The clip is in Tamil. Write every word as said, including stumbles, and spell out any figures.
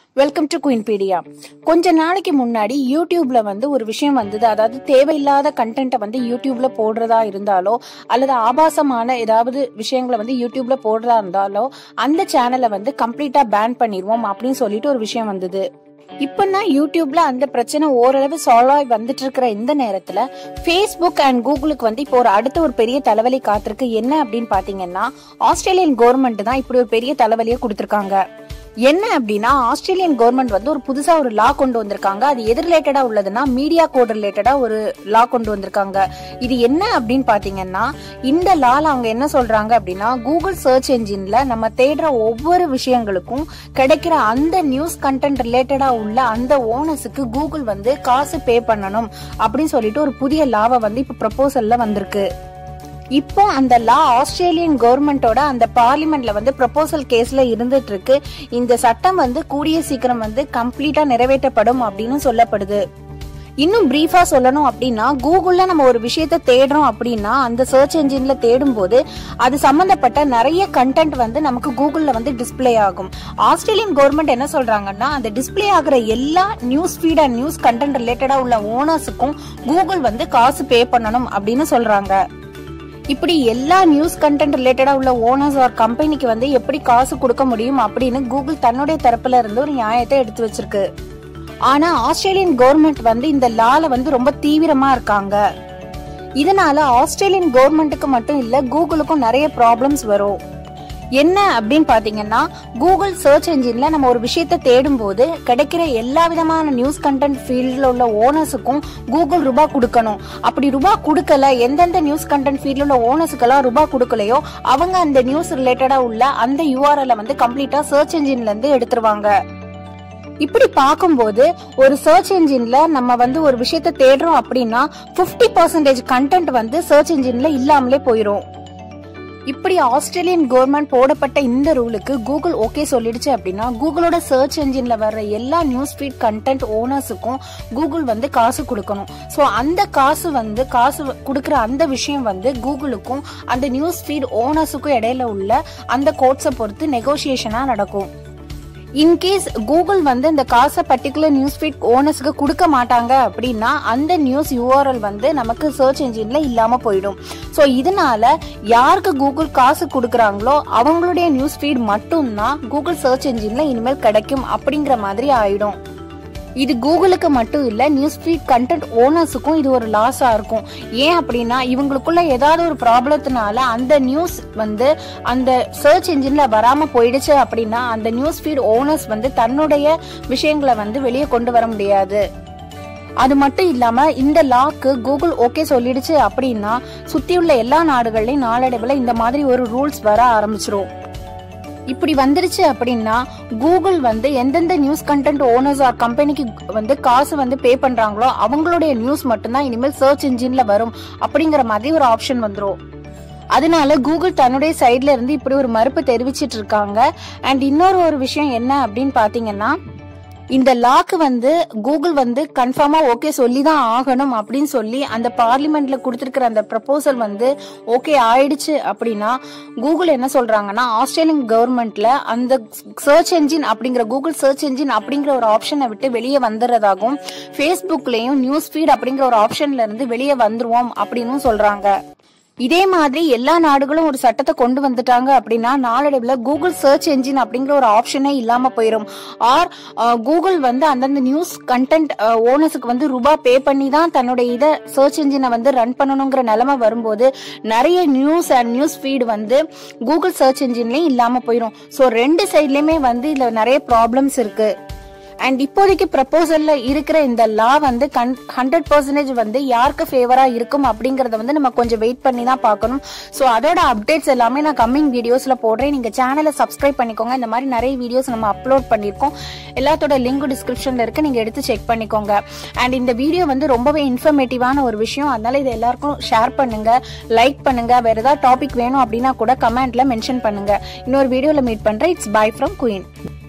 Welcome to குயின்பீடியா. கொஞ்ச நாளைக்கு முன்னாடி யூடியூப்ல வந்து ஒரு விஷயம் வந்தது. அதாவது தேவையில்லாத கண்டென்ட்டை வந்து யூடியூப்ல போடுறதா இருந்தாலோ அல்லது ஆபாசமான ஏதாவது விஷயங்களை வந்து யூடியூப்ல போடுறதா இருந்தாலோ அந்த சேனலை வந்து கம்ப்ளீட்டா பேன் பண்ணிடுவோம் அப்படின்னு சொல்லிட்டு ஒரு விஷயம் வந்தது. இப்பதான் யூடியூப்ல அந்த பிரச்சனை ஓரளவு சால்வ் ஆகி வந்துட்டு இருக்கிற இந்த நேரத்துல ஃபேஸ்புக் அண்ட் கூகுளுக்கு வந்து இப்போ ஒரு அடுத்த ஒரு பெரிய தலைவலி காத்திருக்கு. என்ன அப்படின்னு பாத்தீங்கன்னா, ஆஸ்திரேலியன் கவர்மெண்ட் தான் இப்படி ஒரு பெரிய தலைவலியை கொடுத்திருக்காங்க. என்ன அப்படின்னா, ஆஸ்திரேலியன் கவர்மெண்ட் வந்து ஒரு புதுசா ஒரு லா கொண்டு வந்திருக்காங்க. அது எது ரிலேட்டடா உள்ளதுன்னா, மீடியா கோட் ரிலேட்டடா ஒரு லா கொண்டு வந்திருக்காங்க. இது என்ன அப்படின்னு பாத்தீங்கன்னா, இந்த லால அவங்க என்ன சொல்றாங்க அப்படின்னா, கூகுள் சர்ச் என்ஜின்ல நம்ம தேடுற ஒவ்வொரு விஷயங்களுக்கும் கிடைக்கிற அந்த நியூஸ் கண்டென்ட் ரிலேட்டடா உள்ள அந்த ஓனர்ஸுக்கு கூகுள் வந்து காசு பே பண்ணணும் அப்படின்னு சொல்லிட்டு ஒரு புதிய லாவை வந்து இப்ப ப்ரப்போசல்ல வந்திருக்கு. இப்போ அந்த லா ஆஸ்திரேலியன் கவர்மெண்டோட அந்த பார்லிமெண்ட்ல வந்து ப்ரப்போசல் கேஸ்ல இருந்துட்டு இருக்கு. இந்த சட்டம் வந்து கூடிய சீக்கிரம் வந்து கம்ப்ளீட்டா நிறைவேற்றப்படும் அப்படின்னு சொல்லப்படுது. இன்னும் பிரீஃபா சொல்லணும் அப்படின்னா, கூகுள்ல நம்ம ஒரு விஷயத்த தேடுறோம் அப்படின்னா அந்த சர்ச் என்ஜின்ல தேடும் போது அது சம்பந்தப்பட்ட நிறைய கண்டென்ட் வந்து நமக்கு கூகுள்ல வந்து டிஸ்பிளே ஆகும். ஆஸ்திரேலியன் கவர்மெண்ட் என்ன சொல்றாங்கன்னா, அந்த டிஸ்பிளே ஆகிற எல்லா news feed and news content ரிலேட்டடா உள்ள ஓனர்ஸுக்கும் கூகுள் வந்து காசு பே பண்ணணும் அப்படின்னு சொல்றாங்க. இப்படி எல்லா நியூஸ் கண்டென்ட் ரிலேட்டடா உள்ள ஓனர்ஸ் ஆர் கம்பெனிக்கு வந்து எப்படி காசு கொடுக்க முடியும் அப்படின்னு கூகுள் தன்னுடைய தரப்புல இருந்து ஒரு நியாயத்தை எடுத்து வச்சிருக்கு. ஆனா ஆஸ்திரேலியன் கவர்மெண்ட் வந்து இந்த லால வந்து ரொம்ப தீவிரமா இருக்காங்க. இதனால ஆஸ்திரேலியன் கவர்மெண்ட்டுக்கு மட்டும் இல்ல, கூகுளுக்கும் நிறைய ப்ராப்ளம்ஸ் வரும். என்ன அப்படின்னு பாத்தீங்கன்னா, கூகுள் சர்ச் என்ஜின்ல நம்ம ஒரு விஷயத்த தேடும் போது கிடைக்கிற எல்லா விதமான நியூஸ் கண்டென்ட் ஃபீல்ட்ல உள்ள ஓனர்ஸுக்கும் கூகுள் ரூபாய் கொடுக்கணும். அப்படி ரூபாய் கொடுக்கல, எந்தெந்த நியூஸ் கண்டென்ட் ஃபீல்ட்ல உள்ள ஓனர்ஸுக்கெல்லாம் ரூபாய் கொடுக்கலையோ அவங்க அந்த நியூஸ் ரிலேட்டடா உள்ள அந்த யூஆர்எல் வந்து கம்ப்ளீட்டா சர்ச் என்ஜின்ல இருந்து எடுத்துருவாங்க. இப்படி பார்க்கும்போது ஒரு சர்ச் என்ஜின்ல நம்ம வந்து ஒரு விஷயத்த தேடுறோம் அப்படின்னா பிப்டி பர்சன்டேஜ் கண்டென்ட் வந்து சர்ச் என்ஜின்ல இல்லாமலே போயிரும். இப்படி ஆஸ்திரேலியன் கவர்மெண்ட் போடப்பட்ட இந்த ரூலுக்கு கூகுள் ஓகே சொல்லிடுச்சு அப்படின்னா, கூகுளோட சர்ச் என்ஜின்ல வர்ற எல்லா நியூஸ் ஃபீட் கண்டென்ட் ஓனர்ஸுக்கும் கூகுள் வந்து காசு கொடுக்கணும். சோ அந்த காசு வந்து காசு கொடுக்கற அந்த விஷயம் வந்து கூகுளுக்கும் அந்த நியூஸ் ஃபீட் ஓனர்ஸுக்கும் இடையில உள்ள அந்த கோட்ஸை பொறுத்து நெகோசியேஷனா நடக்கும். இன்கேஸ் கூகுள் வந்து இந்த காசை பர்டிகுலர் நியூஸ் ஃபீட் ஓனர்ஸ்க்கு கொடுக்க மாட்டாங்க அப்படின்னா அந்த நியூஸ் யூஆர்எல் வந்து நமக்கு சர்ச் என்ஜின்ல இல்லாம போயிடும். சோ இதனால யாருக்கு கூகுள் காசு கொடுக்கறாங்களோ அவங்களுடைய நியூஸ் ஃபீட் மட்டும்தான் கூகுள் சர்ச் என்ஜின்ல இனிமேல் கிடைக்கும் அப்படிங்கிற மாதிரி ஆயிடும். இது கூகுளுக்கு மட்டும் இல்ல, நியூஸ் ஃபீட் கண்டென்ட் ஓனர்ஸுக்கும் இது ஒரு லாஸா இருக்கும். ஏன் அப்படின்னா, இவங்களுக்குள்ள ஏதாவது ஒரு ப்ராப்ளத்தினால அந்த நியூஸ் வந்து அந்த சர்ச் என்ஜின்ல வராம போயிடுச்சு அப்படின்னா அந்த நியூஸ் ஃபீட் ஓனர்ஸ் வந்து தன்னுடைய விஷயங்களை வந்து வெளியே கொண்டு வர முடியாது. அது மட்டும் இல்லாம இந்த லாக்கு கூகுள் ஓகே சொல்லிடுச்சு அப்படின்னா சுத்தியுள்ள எல்லா நாடுகள்லயும் நாளடைவுல இந்த மாதிரி ஒரு ரூல்ஸ் வர ஆரம்பிச்சிரும். இப்படி வந்துருச்சு அப்படின்னா கூகுள் வந்து எந்தெந்த நியூஸ் கண்டென்ட் ஓனர்ஸ் ஆர் கம்பெனிக்கு வந்து காசு வந்து பே பண்றாங்களோ அவங்களுடைய நியூஸ் மட்டும்தான் இனிமேல் சர்ச் என்ஜின்ல வரும் அப்படிங்கிற மாதிரி ஒரு ஆப்ஷன் வந்துரும். அதனால கூகுள் தன்னுடைய சைட்ல இருந்து இப்படி ஒரு மறுப்பு தெரிவிச்சிட்டு இருக்காங்க. அண்ட் இன்னொரு ஒரு விஷயம் என்ன அப்படின்னு பாத்தீங்கன்னா, இந்த லாக்கு வந்து கூகுள் வந்து கன்ஃபார்மா ஓகே சொல்லிதான் ஆகணும் அப்படின்னு சொல்லி அந்த பார்லிமெண்ட்ல கொடுத்திருக்கிற அந்த ப்ரப்போசல் வந்து ஓகே ஆயிடுச்சு அப்படின்னா கூகுள் என்ன சொல்றாங்கன்னா, ஆஸ்திரேலியன் கவர்மெண்ட்ல அந்த சர்ச் என்ஜின் அப்படிங்கிற கூகுள் சர்ச் என்ஜின் அப்படிங்கிற ஒரு ஆப்ஷனை விட்டு வெளியே வந்துடுறதாகவும் ஃபேஸ்புக்லயும் நியூஸ் ஃபீட் அப்படிங்கிற ஒரு ஆப்ஷன்ல இருந்து வெளியே வந்துருவோம் அப்படின்னு சொல்றாங்க. இதே மாதிரி எல்லா நாடுகளும் ஒரு சட்டத்தை கொண்டு வந்துட்டாங்க அப்படின்னா நாளடைவுல கூகுள் சர்ச் என்ஜின் அப்படிங்கிற ஒரு ஆப்ஷனே இல்லாம போயிடும். ஆர் கூகுள் வந்து அந்தந்த நியூஸ் கண்டென்ட் ஓனர்ஸுக்கு வந்து ரூபாய் பே பண்ணி தான் தன்னுடைய இதை சர்ச் என்ஜினை வந்து ரன் பண்ணணுங்கிற நிலைமை வரும்போது நிறைய நியூஸ் அண்ட் நியூஸ் ஃபீட் வந்து கூகுள் சர்ச் என்ஜின்லயும் இல்லாம போயிடும். சோ ரெண்டு சைட்லயுமே வந்து இதுல நிறைய ப்ராப்ளம்ஸ் இருக்கு. அண்ட் இப்போதைக்கு ப்ரப்போசல்ல இருக்கிற இந்த லா வந்து ஹண்ட்ரட் பர்சன்டேஜ் வந்து யாருக்கு ஃபேவரா இருக்கும் அப்படிங்கறத வந்து நம்ம கொஞ்சம் வெயிட் பண்ணி தான் பார்க்கணும். ஸோ அதோட அப்டேட்ஸ் எல்லாமே நான் கம்மிங் வீடியோஸ்ல போடுறேன். நீங்க சேனலை சப்ஸ்கிரைப் பண்ணிக்கோங்க. இந்த மாதிரி நிறைய வீடியோஸ் நம்ம அப்லோட் பண்ணிருக்கோம். எல்லாத்தோட லிங்க் டிஸ்கிரிப்ஷன்ல இருக்கு, நீங்க எடுத்து செக் பண்ணிக்கோங்க. அண்ட் இந்த வீடியோ வந்து ரொம்பவே இன்ஃபர்மேட்டிவான ஒரு விஷயம். அதனால இது எல்லாருக்கும் ஷேர் பண்ணுங்க, லைக் பண்ணுங்க. வேற ஏதாவது டாபிக் வேணும் அப்படின்னா கூட கமெண்ட்ல மென்ஷன் பண்ணுங்க. இன்னொரு வீடியோல மீட் பண்றேன். It's bye from queen.